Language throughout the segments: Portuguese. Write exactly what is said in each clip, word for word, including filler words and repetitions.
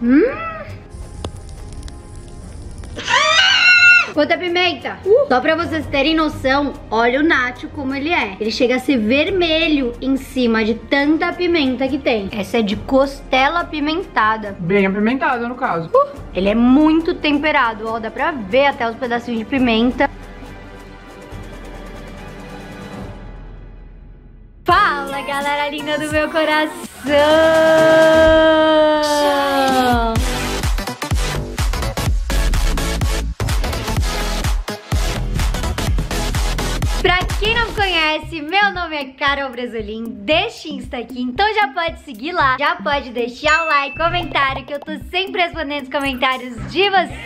Hum. Quanta pimenta! Uh. Só pra vocês terem noção, olha o nacho como ele é. Ele chega a ser vermelho em cima de tanta pimenta que tem. Essa é de costela apimentada. Bem apimentada, no caso. Uh. Ele é muito temperado, ó. Dá pra ver até os pedacinhos de pimenta. Fala, galera linda do meu coração! Pra quem não conhece, meu nome é Carol Bresolim, deste Insta aqui, então já pode seguir lá, já pode deixar o like, comentário, que eu tô sempre respondendo os comentários de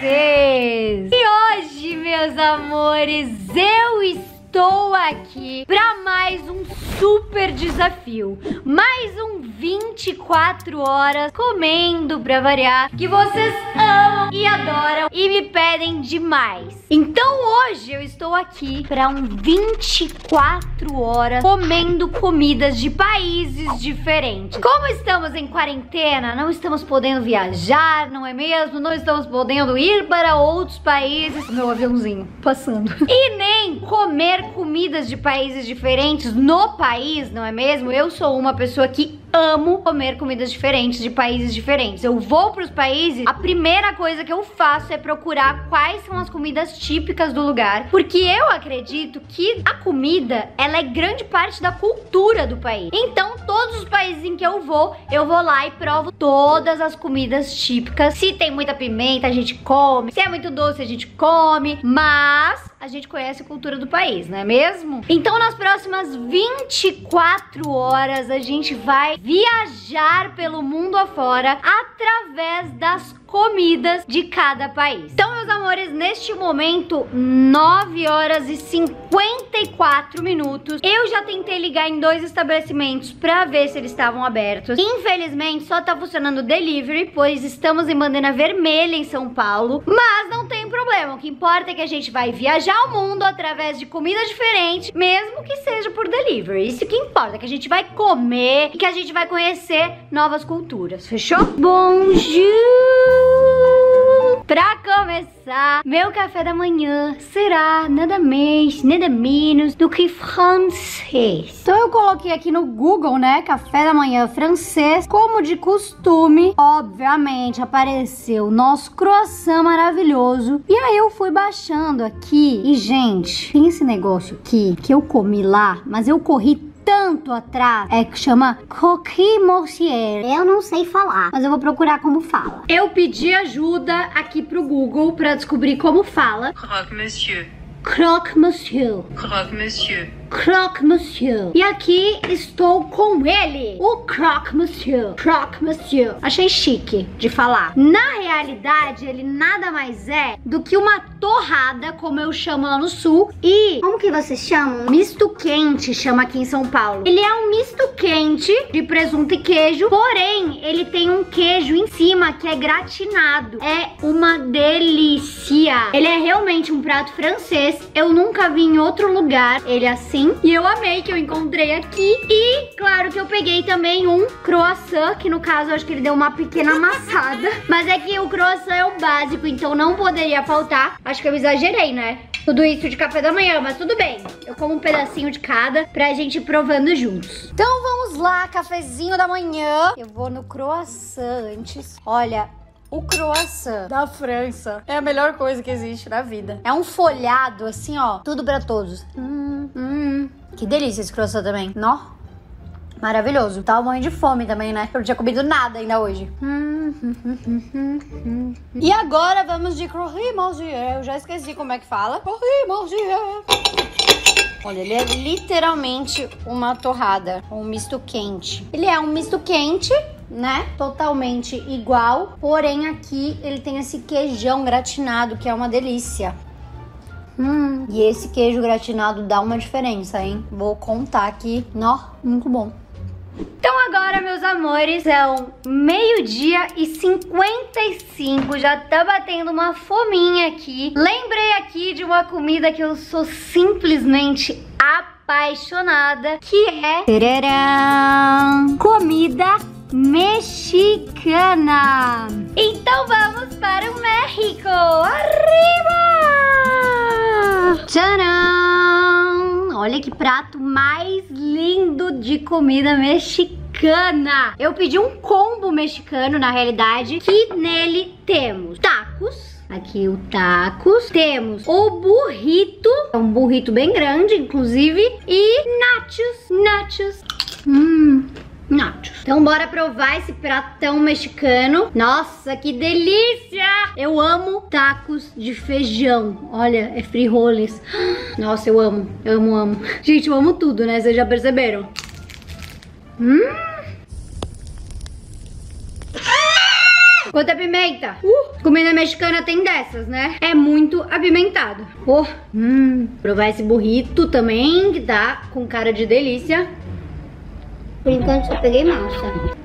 vocês. E hoje, meus amores, eu estou... Estou aqui para mais um super desafio, mais um vinte e quatro horas comendo pra variar, que vocês amam e adoram e me pedem demais. Então hoje eu estou aqui para um vinte e quatro horas comendo comidas de países diferentes. Como estamos em quarentena, não estamos podendo viajar, não é mesmo? Não estamos podendo ir para outros países. Meu aviãozinho passando. E nem comer comidas de países diferentes no país, não é mesmo? Eu sou uma pessoa que amo comer comidas diferentes de países diferentes. Eu vou para os países, a primeira coisa que eu faço é procurar quais são as comidas típicas do lugar, porque eu acredito que a comida, ela é grande parte da cultura do país. Então, todos os países em que eu vou, eu vou lá e provo todas as comidas típicas. Se tem muita pimenta, a gente come. Se é muito doce, a gente come. Mas a gente conhece a cultura do país, não é mesmo? Então, nas próximas vinte e quatro horas, a gente vai viajar pelo mundo afora através das comidas de cada país. Então, meus amores, neste momento, nove horas e cinquenta e quatro minutos. Eu já tentei ligar em dois estabelecimentos pra ver se eles estavam abertos. Infelizmente, só tá funcionando delivery, pois estamos em bandeira vermelha em São Paulo. Mas não tem problema. O que importa é que a gente vai viajar ao mundo através de comida diferente, mesmo que seja por delivery. Isso que importa, que a gente vai comer e que a gente vai conhecer novas culturas. Fechou? Bonjour! Pra começar, meu café da manhã será nada mais, nada menos do que francês. Então eu coloquei aqui no Google, né, café da manhã francês. Como de costume, obviamente apareceu o nosso croissant maravilhoso. E aí eu fui baixando aqui. E gente, tem esse negócio aqui que eu comi lá, mas eu corri tanto atrás, é que chama Croque Monsieur. Eu não sei falar, mas eu vou procurar como fala. Eu pedi ajuda aqui pro Google pra descobrir como fala. Croque Monsieur. Croque Monsieur. Croque Monsieur. Croque Monsieur. E aqui estou com ele, o Croque Monsieur. Croque Monsieur. Achei chique de falar. Na realidade, ele nada mais é do que uma torrada, como eu chamo lá no sul. E como que vocês chamam? Misto quente, chama aqui em São Paulo. Ele é um misto quente de presunto e queijo, porém, ele tem um queijo em cima que é gratinado. É uma delícia. Ele é realmente um prato francês. Eu nunca vi em outro lugar ele assim. E eu amei que eu encontrei aqui. E claro que eu peguei também um croissant, que no caso eu acho que ele deu uma pequena amassada. Mas é que o croissant é o básico, então não poderia faltar. Acho que eu exagerei, né? Tudo isso de café da manhã, mas tudo bem. Eu como um pedacinho de cada pra gente ir provando juntos. Então vamos lá, cafezinho da manhã. Eu vou no croissant antes. Olha, o croissant da França é a melhor coisa que existe na vida. É um folhado, assim, ó, tudo pra todos. Hum, hum. Que delícia esse croissant também. Nó, maravilhoso. Tava morrendo de fome também, né? Eu não tinha comido nada ainda hoje. Hum, hum, hum, hum, hum. E agora vamos de Croque Monsieur. Eu já esqueci como é que fala. Croque Monsieur. Olha, ele é literalmente uma torrada, um misto quente. Ele é um misto quente, né? Totalmente igual, porém aqui ele tem esse queijão gratinado, que é uma delícia. Hum, e esse queijo gratinado dá uma diferença, hein? Vou contar aqui. Nó, muito bom. Então agora, meus amores, são meio-dia e cinquenta e cinco. Já tá batendo uma fominha aqui. Lembrei aqui de uma comida que eu sou simplesmente apaixonada, que é... Tcharam! Comida mexicana. Então vamos para o México. Arriba! Tcharam! Olha que prato mais lindo de comida mexicana. Eu pedi um combo mexicano, na realidade, que nele temos tacos. Aqui o tacos. Temos o burrito. É um burrito bem grande, inclusive. E nachos. Nachos. Hum... Nachos. Então bora provar esse pratão mexicano. Nossa, que delícia! Eu amo tacos de feijão. Olha, é frijoles. Nossa, eu amo, eu amo, amo. Gente, eu amo tudo, né? Vocês já perceberam? Hum. Quanta pimenta! Uh, comida mexicana tem dessas, né? É muito apimentado. Oh, hum. Provar esse burrito também, que tá com cara de delícia. Por enquanto só peguei massa.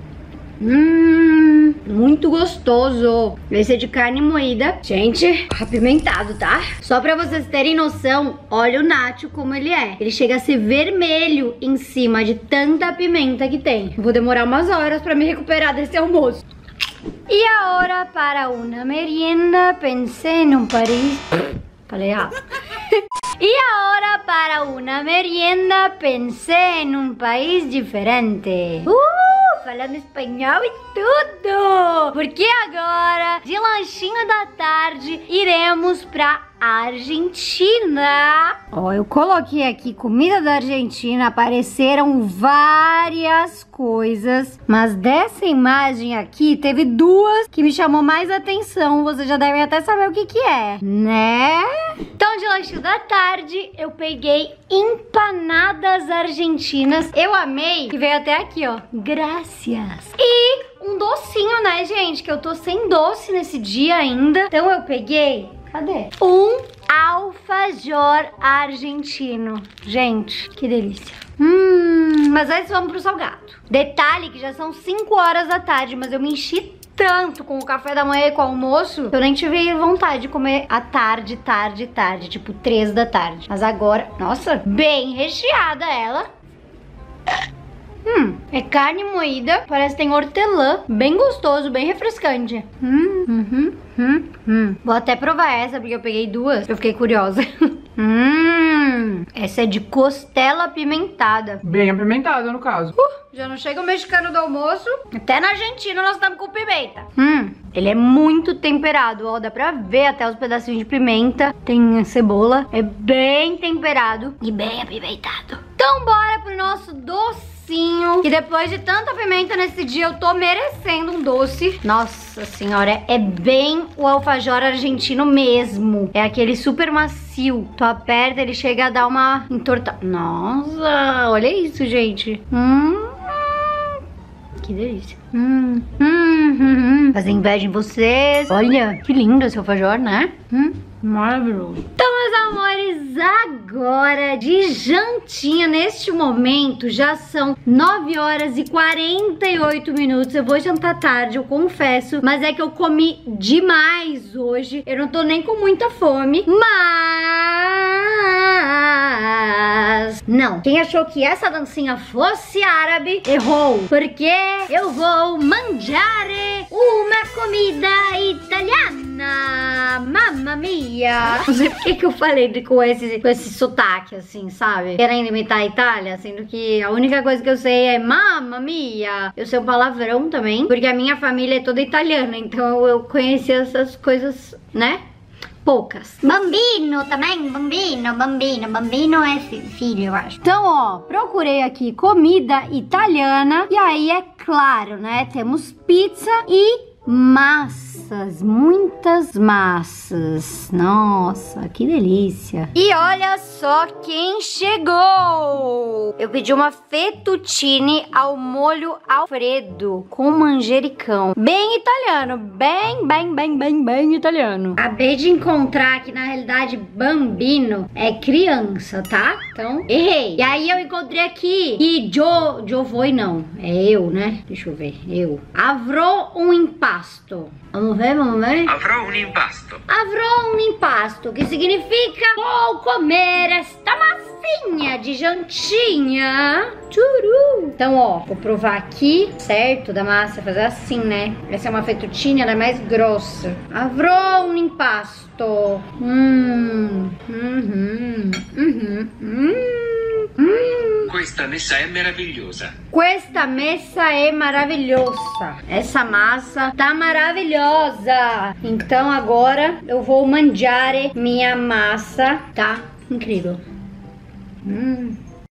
Hum, muito gostoso. Esse é de carne moída. Gente, apimentado, tá? Só pra vocês terem noção, olha o nacho como ele é. Ele chega a ser vermelho em cima de tanta pimenta que tem. Eu vou demorar umas horas pra me recuperar desse almoço. E agora para uma merienda, pensei num Paris... Falei errado. E agora para uma merienda, pensei em um país diferente. Uh, falando espanhol e tudo. Porque agora, de lanchinho da tarde, iremos pra Argentina. Ó, eu coloquei aqui comida da Argentina, apareceram várias coisas, mas dessa imagem aqui teve duas que me chamou mais atenção. Vocês já devem até saber o que que é, né? Então, de lanchinho da tarde, eu peguei empanadas argentinas. Eu amei, que veio até aqui, ó. Gracias. E um docinho, né, gente? Que eu tô sem doce nesse dia ainda. Então eu peguei... Cadê? Um alfajor argentino. Gente, que delícia. Hum, mas antes vamos pro salgado. Detalhe que já são cinco horas da tarde, mas eu me enchi tanto com o café da manhã e com o almoço, eu nem tive vontade de comer à tarde, tarde, tarde. Tipo, três da tarde. Mas agora, nossa, bem recheada ela. Hum, é carne moída, parece que tem hortelã, bem gostoso, bem refrescante. Hum, uhum, hum, hum. Vou até provar essa, porque eu peguei duas, eu fiquei curiosa. Hum, essa é de costela apimentada. Bem apimentada, no caso. Uh, já não chega o mexicano do almoço. Até na Argentina nós estamos com pimenta. Hum, ele é muito temperado, ó, dá pra ver até os pedacinhos de pimenta. Tem cebola, é bem temperado e bem apimentado. Então bora pro nosso doce. E depois de tanta pimenta nesse dia, eu tô merecendo um doce. Nossa senhora, é bem o alfajor argentino mesmo. É aquele super macio. Tu aperta, ele chega a dar uma entortada. Nossa, olha isso, gente. Hum, que delícia. Hum, hum, hum, hum. Fazer inveja em vocês. Olha, que lindo esse alfajor, né? Hum. Maravilhoso. Então, meus amores, agora de jantinha, neste momento, já são nove horas e quarenta e oito minutos. Eu vou jantar tarde, eu confesso, mas é que eu comi demais hoje. Eu não tô nem com muita fome, mas... Não, quem achou que essa dancinha fosse árabe, errou. Porque eu vou mangiare uma comida italiana. Mamma mia. Não sei por que que eu falei de, com, esse, com esse sotaque, assim, sabe? Querendo imitar a Itália, sendo que a única coisa que eu sei é mamma mia. Eu sei um palavrão também, porque a minha família é toda italiana, então eu conheci essas coisas, né? Poucas. Bambino também, bambino, bambino, bambino é filho, eu acho. Então, ó, procurei aqui comida italiana e aí é claro, né? Temos pizza e massas, muitas massas. Nossa, que delícia. E olha só quem chegou. Eu pedi uma fettuccine ao molho Alfredo com manjericão. Bem italiano, bem, bem, bem, bem, bem italiano. Acabei de encontrar que na realidade bambino é criança, tá? Então, errei. E aí eu encontrei aqui e Jo, Jo foi não, é eu, né? Deixa eu ver, eu. Avrò um impatto. impasto. Vamos ver, vamos ver. Avrò un impasto. Avrò un impasto, que significa vou comer esta massinha de jantinha. Turu. Então, ó, vou provar aqui, certo? Da massa, fazer assim, né? Essa é uma fettuccine, ela é mais grossa. Avrò un impasto. Hum. Uhum. Uhum. Hum. Hum. Questa messa è meravigliosa. Questa messa é maravilhosa. Essa massa tá maravilhosa. Então agora eu vou mangiare minha massa. Tá incrível. Hum.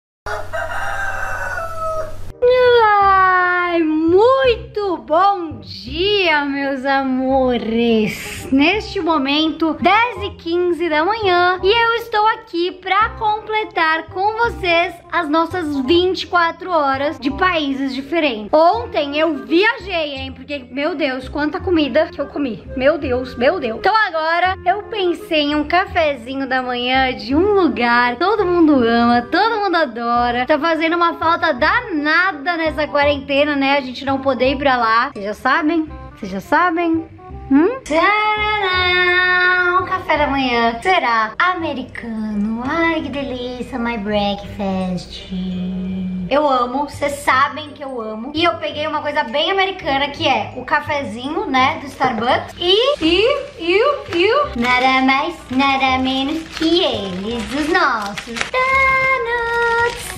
Ai, muito bom dia, meus amores. Neste momento, dez e quinze da manhã, e eu estou aqui para completar com vocês as nossas vinte e quatro horas de países diferentes. Ontem eu viajei, hein, porque, meu Deus, quanta comida que eu comi. Meu Deus, meu Deus. Então agora eu pensei em um cafezinho da manhã de um lugar que todo mundo ama, todo mundo adora. Tá fazendo uma falta danada nessa quarentena, né? A gente não poder ir pra lá. Vocês já sabem? Vocês já sabem? Hum? Tcharam! Café da manhã será americano. Ai, que delícia, my breakfast. Eu amo, vocês sabem que eu amo. E eu peguei uma coisa bem americana, que é o cafezinho, né, do Starbucks. E, e, e, e, nada mais, nada menos que eles, os nossos donuts.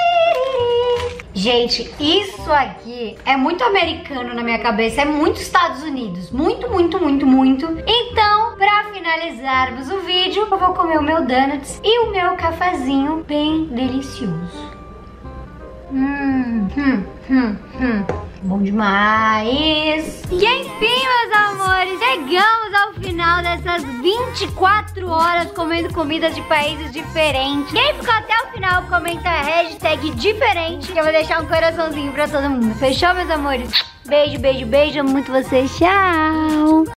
Gente, isso aqui é muito americano na minha cabeça, é muito Estados Unidos, muito, muito, muito, muito. Então, pra finalizarmos o vídeo, eu vou comer o meu donuts e o meu cafezinho bem delicioso. Hum, hum, hum, hum. Bom demais! E enfim, meus amores, chegamos ao final dessas vinte e quatro horas comendo comidas de países diferentes. Quem ficou até o final, comenta a hashtag diferente, que eu vou deixar um coraçãozinho pra todo mundo. Fechou, meus amores? Beijo, beijo, beijo. Amo muito vocês. Tchau!